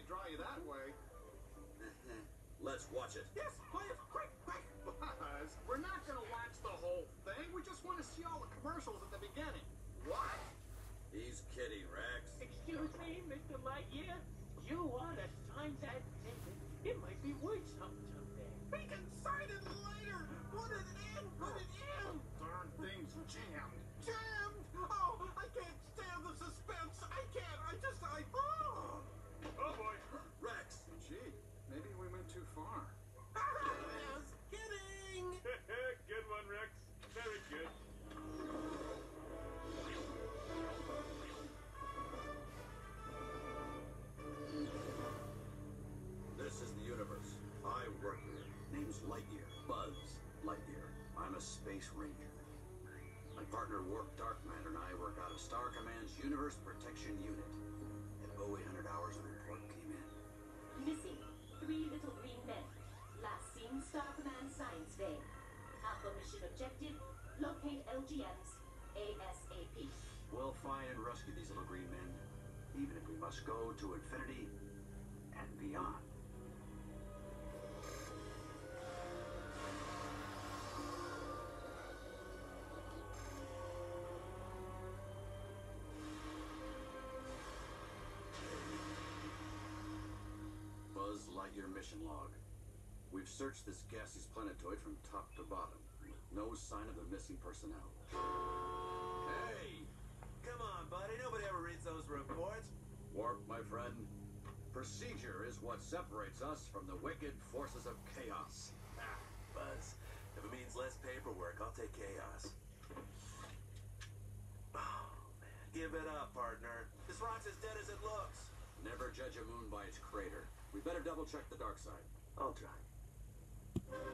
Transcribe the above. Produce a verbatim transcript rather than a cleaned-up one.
they draw you that way. Let's watch it. Yes, please, quick, quick, Buzz. We're not gonna watch the whole thing. We just want to see all the commercials at the beginning. What? He's kidding, Rex. Excuse me, Mister Lightyear. You want to sign that ticket? It might be worth something someday. We can sign it later. Put it in, put it in. Darn thing's jammed. Jammed? Oh, I can't stand the suspense. I can't. I just, I, oh. Oh boy. Rex. Gee, maybe we went too far. Just kidding. Good one, Rex. Very good. This is the universe. I work here. Name's Lightyear. Buzz Lightyear. I'm a space ranger. My partner Warp Dark Matter and I work out of Star Command's Universe Protection Unit. At oh eight hundred hours, a report came in. Missing three little green men. Last seen Star Command Science Bay. Alpha mission objective, locate L G Ms ASAP. We'll find and rescue these little green men, even if we must go to infinity and beyond. Buzz Lightyear mission log. We've searched this gaseous planetoid from top to bottom, with no sign of the missing personnel. Hey! Come on, buddy. Nobody ever reads those reports. Warp, my friend. Procedure is what separates us from the wicked forces of chaos. Ah, Buzz. If it means less paperwork, I'll take chaos. Oh, man. Give it up, partner. This rock's as dead as it looks. Never judge a moon by its crater. We better double check the dark side. I'll try.